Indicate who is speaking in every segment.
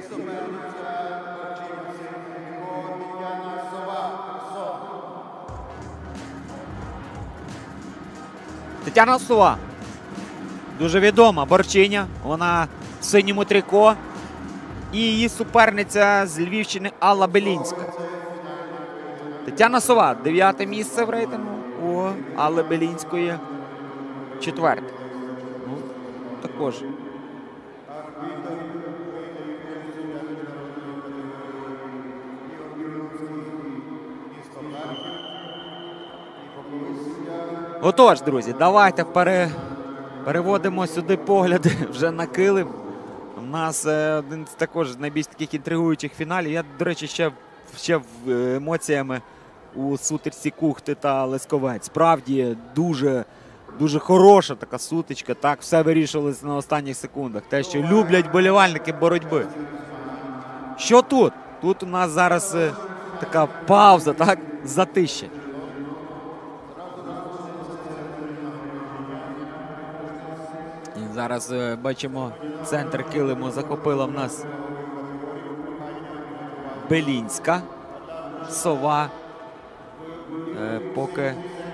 Speaker 1: Тетяна Сова. Дуже відома борчиня. Вона в синьому трико. І її суперниця з Львівщини Алла Белінська. Тетяна Сова. 9-те місце в рейтингу. У Алли Белінської 4-те. Ну, також. Отож, друзі, давайте переводимо сюди погляди вже на килим. У нас один з також найбільш таких інтригуючих фіналів. Я, до речі, ще в емоціями у сутичці Кухти та Лесковець. Справді дуже хороша така сутичка. Так, все вирішувалося на останніх секундах. Те, що люблять вболівальники боротьби. Що тут? Тут у нас зараз така пауза, так, затища. І зараз бачимо, центр килиму захопила в нас Белінська. Сова. Поки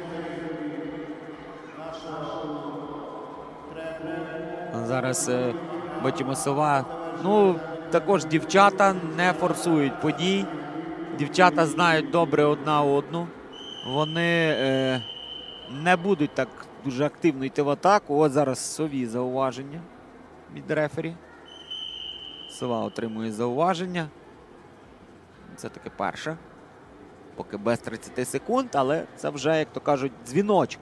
Speaker 1: зараз бачимо Сова. Ну, також дівчата не форсують подій. Дівчата знають добре одна одну. Вони не будуть так дуже активно йти в атаку. От зараз Сові зауваження від рефері. Сова отримує зауваження. Це таке перше. Поки без 30 секунд, але це вже, як то кажуть, дзвіночок.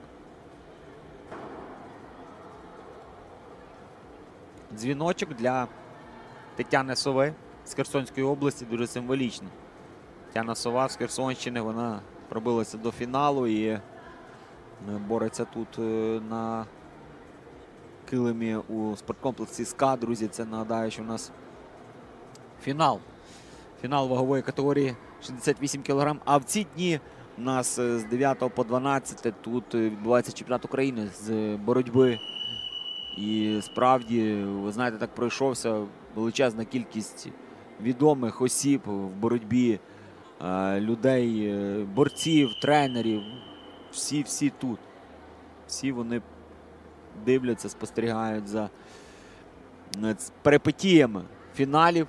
Speaker 1: Дзвіночок для Тетяни Сови з Херсонської області дуже символічно. Тетяна Сова з Херсонщини, вона пробилася до фіналу і бореться тут на килимі у спорткомплексі СКА. Друзі, це нагадаю, що у нас фінал. Фінал вагової категорії 68 кг. А в ці дні у нас з 9 по 12 тут відбувається чемпіонат України з боротьби. І справді, ви знаєте, так пройшовся величезна кількість відомих осіб в боротьбі, людей, борців, тренерів. Всі тут. Всі вони дивляться, спостерігають за перипетіями фіналів.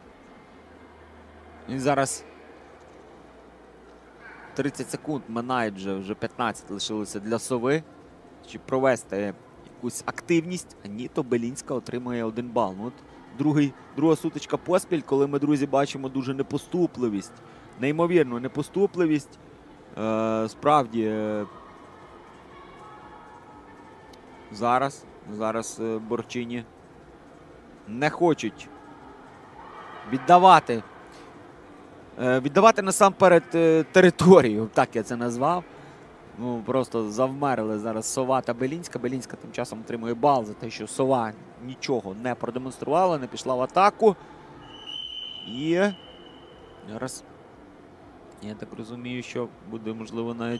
Speaker 1: І зараз 30 секунд минають вже 15 лишилося для Сови. Чи провести якусь активність, а ні, то Белінська отримує 1 бал. Ну, от друга сутичка поспіль, коли ми, друзі, бачимо дуже непоступливість. Неймовірну непоступливість. Справді, зараз борчині не хочуть віддавати насамперед територію, так я це назвав. Ну, просто завмерли зараз Сова та Белінська. Белінська тим часом отримує бал за те, що Сова нічого не продемонструвала, не пішла в атаку. І зараз, я так розумію, що буде, можливо, навіть...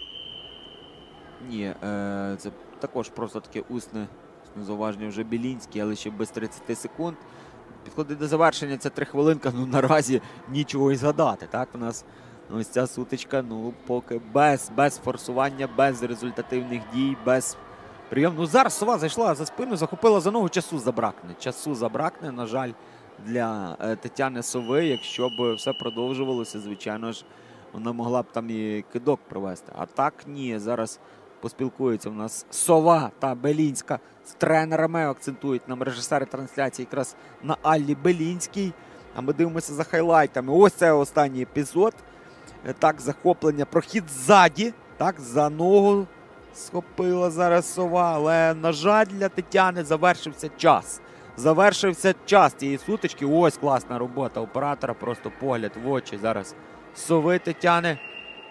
Speaker 1: Ні, це також просто таке усне зауваження вже Белінській, але ще без 30 секунд. Підходить до завершення, це 3 хвилинка, ну наразі нічого і згадати. Так, у нас ось ця сутичка, ну поки без форсування, без результативних дій, без прийом. Ну зараз Сова зайшла за спину, захопила за ногу, часу забракне, на жаль, для Тетяни Сови. Якщо б все продовжувалося, звичайно ж, вона могла б там і кидок провести. А так ні, зараз поспілкуються у нас Сова та Белінська з тренерами, акцентують нам режисери трансляції якраз на Аллі Белінській. А ми дивимося за хайлайтами. Ось це останній епізод. Так, захоплення, прохід ззаді. Так, за ногу схопила зараз Сова. Але, на жаль, для Тетяни завершився час. Завершився час цієї сутички. Ось класна робота оператора. Просто погляд в очі зараз Сови Тетяни.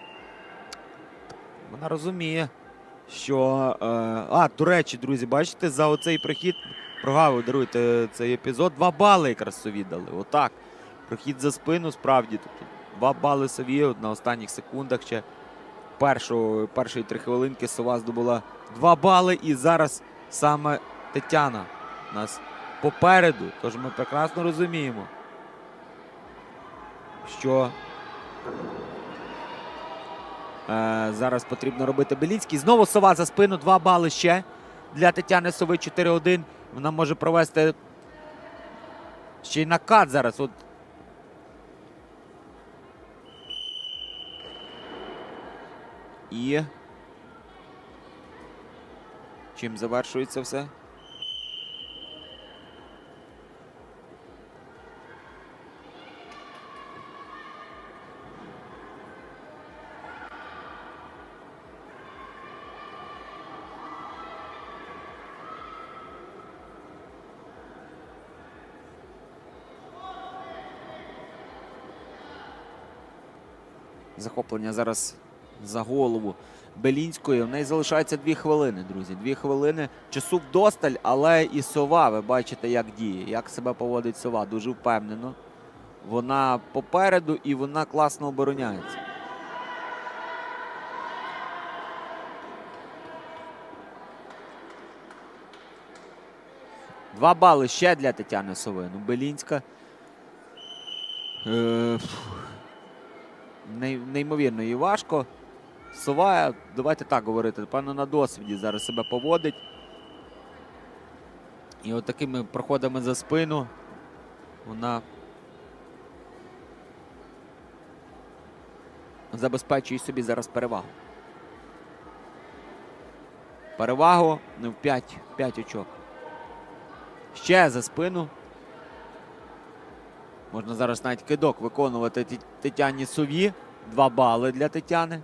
Speaker 1: Вона розуміє, що... до речі, друзі, бачите, за оцей прохід, прогавив, даруйте цей епізод, 2 бали якраз Сові дали. Отак. Прохід за спину, справді. Тобто 2 бали Сові на останніх секундах ще першої 3 хвилинки Сова здобула 2 бали. І зараз саме Тетяна у нас попереду. Тож ми прекрасно розуміємо, що зараз потрібно робити Белінський. Знову Сова за спину. 2 бали ще для Тетяни Сови. 4-1. Вона може провести ще й накат зараз. От. І чим завершується все? Захоплення зараз за голову Белінської. В неї залишається 2 хвилини, друзі. 2 хвилини. Часу вдосталь, але і Сова, ви бачите, як діє. Як себе поводить Сова. Дуже впевнено. Вона попереду і вона класно обороняється. Два бали ще для Тетяни Сови. Ну, Белінська. Неймовірно їй важко. Сова, давайте так говорити, певно, на досвіді зараз себе поводить. І от такими проходами за спину вона забезпечує собі зараз перевагу. Перевагу в 5 очок. Ще за спину. Можна зараз навіть кидок виконувати Тетяні Сові. 2 бали для Тетяни.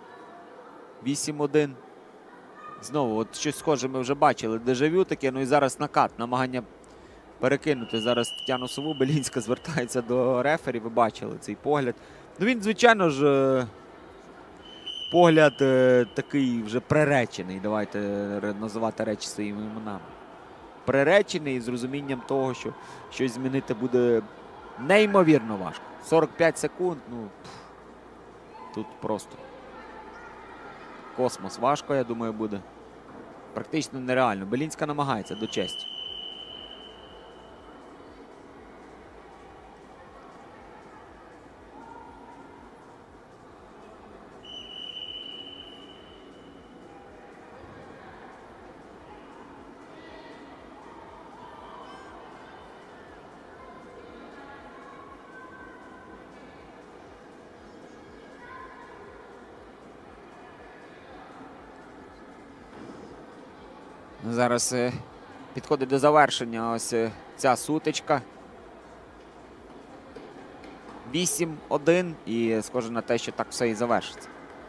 Speaker 1: 8-1. Знову, от щось схоже ми вже бачили. Дежавю таке, ну і зараз накат. Намагання перекинути зараз Тетяну Сову. Белінська звертається до рефері. Ви бачили цей погляд. Ну він, звичайно ж, погляд такий вже приречений. Давайте називати речі своїми іменами. Приречений з розумінням того, що щось змінити буде неймовірно важко. 45 секунд, ну, тут просто космос важко, я думаю, буде. Практично нереально. Белінська намагається до честі. Зараз підходить до завершення ось ця сутичка. 8-1 і схоже на те, що так все і завершиться.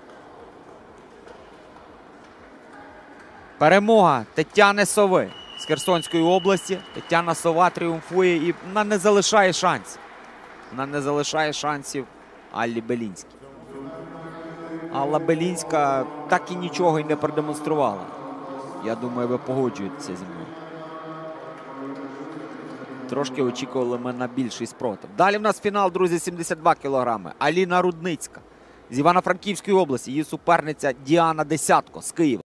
Speaker 1: Перемога Тетяни Сови з Херсонської області. Тетяна Сова тріумфує і вона не залишає шансів. Вона не залишає шансів Аллі Белінській. Алла Белінська так і нічого й не продемонструвала. Я думаю, ви погоджуєтеся зі мною. Трошки очікували ми на більший спротив. Далі в нас фінал, друзі, 72 кілограми. Аліна Рудницька з Івано-Франківської області. Її суперниця Діана Десятко з Києва.